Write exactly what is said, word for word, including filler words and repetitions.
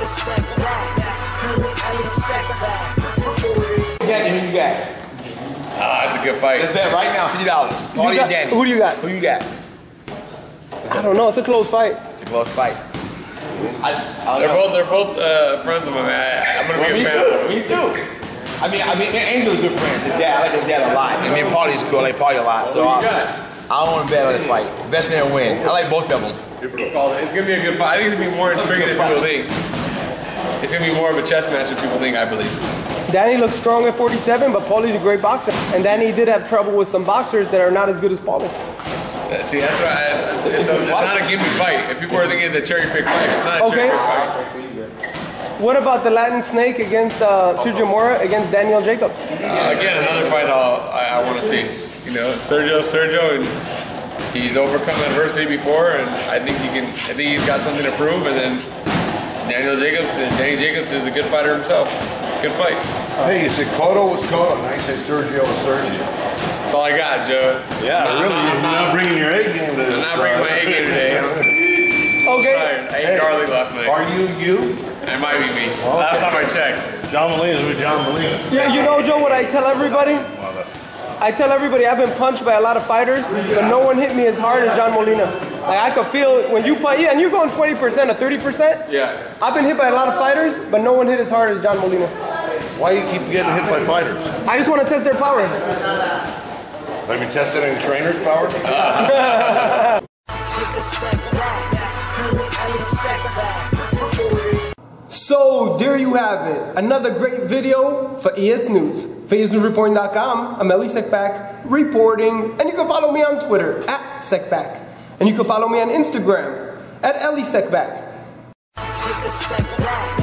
Danny, who you got? Ah, that's a good fight. Let's bet right now, fifty dollars. Paulie and Danny. Who do you got? Who you got? I don't know. It's a close fight. It's a close fight. I, I they're know. both they're both uh, friends of mine. I, I'm gonna well, be a me fan too. of them. Me too. I mean, I mean, Angel's good friends. His dad, I like his dad a lot. And me and Paulie's cool. I like Paulie a lot. So I, I don't want to bet on this fight. Best man win. I like both of them. It's gonna be a good fight. I think it's gonna be more intriguing than people think. It's gonna be more of a chess match than people think. I believe. Danny looks strong at forty-seven, but Paulie's a great boxer. And Danny did have trouble with some boxers that are not as good as Paulie. See, that's why I, it's, a, it's not a gimme fight. If people are thinking it's a cherry pick fight, it's not a okay. cherry pick fight. What about the Latin Snake against uh, Sergio Mora against Daniel Jacobs? Uh, again, another fight I'll, I, I want to see. You know, Sergio, Sergio, and he's overcome adversity before, and I think he can. I think he's got something to prove. And then Daniel Jacobs, and Danny Jacobs is a good fighter himself. Good fight. Hey, you said Cotto was Cotto, and I said Sergio was Sergio. That's all I got, Joe. Yeah, not, really, not, you're not bringing your A game today. I'm not bringing my A game today. Okay. I ate garlic last night. Are you you? It might be me. Oh, okay. Last time I checked. John Molina's with John Molina. Yeah, you know, Joe, what I tell everybody? I tell everybody I've been punched by a lot of fighters, but no one hit me as hard as John Molina. Like, I could feel when you fight, yeah, and you're going twenty percent or thirty percent. Yeah. I've been hit by a lot of fighters, but no one hit as hard as John Molina. Why do you keep getting hit by fighters? I just want to test their power. Have you tested any trainer's power? So there you have it, another great video for E S News. For E S News Reporting dot com, I'm Ellie Sekback reporting, and you can follow me on Twitter at Sekback, and you can follow me on Instagram at Ellie Sekback.